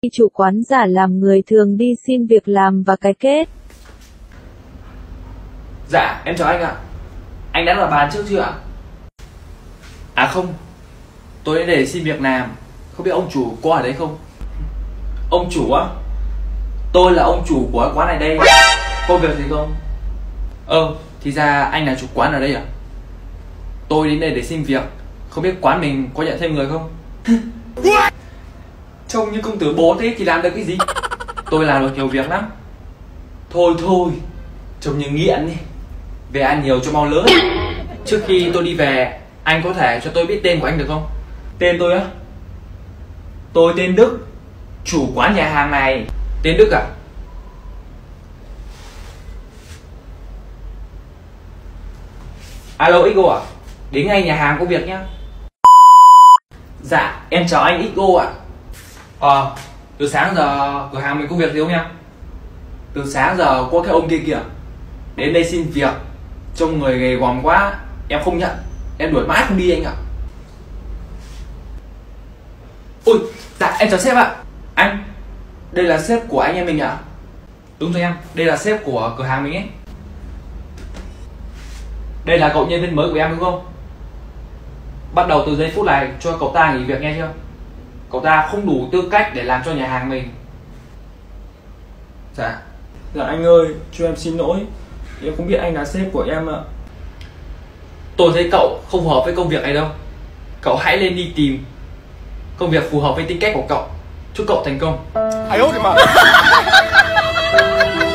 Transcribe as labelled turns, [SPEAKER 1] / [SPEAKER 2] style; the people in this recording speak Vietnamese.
[SPEAKER 1] Chủ quán giả làm người thường đi xin việc làm và cái kết.
[SPEAKER 2] Dạ, em chào anh ạ. Anh đã vào bàn trước chưa ạ? À không, tôi đến để xin việc làm. Không biết ông chủ có ở đấy không? Ông chủ á? Tôi là ông chủ của quán này đây. Có việc gì không? Thì ra anh là chủ quán ở đây à? Tôi đến đây để xin việc. Không biết quán mình có nhận thêm người không? Trông như công tử bố thế thì làm được cái gì? Tôi làm được nhiều việc lắm. Thôi, trông như nghiện đi. Về ăn nhiều cho mau lớn. Trước khi tôi đi về, anh có thể cho tôi biết tên của anh được không? Tên tôi á? Tôi tên Đức, chủ quán nhà hàng này. Tên Đức à? Alo XO à? Đến ngay nhà hàng có việc nhá. Dạ, em chào anh XO ạ. Từ sáng giờ cửa hàng mình có việc gì không em? Từ sáng giờ có cái ông kia kìa đến đây xin việc, trông người gầy gòm quá, em không nhận, em đuổi mãi không đi anh ạ. Ui, dạ em chào sếp ạ. Anh, đây là sếp của anh em mình ạ? Đúng rồi em, đây là sếp của cửa hàng mình ấy. Đây là cậu nhân viên mới của em đúng không? Bắt đầu từ giây phút này cho cậu ta nghỉ việc nghe chưa? Cậu ta không đủ tư cách để làm cho nhà hàng mình. Dạ anh ơi, cho em xin lỗi. Em không biết anh là sếp của em ạ. Tôi thấy cậu không hợp với công việc này đâu. Cậu hãy lên đi tìm công việc phù hợp với tính cách của cậu. Chúc cậu thành công.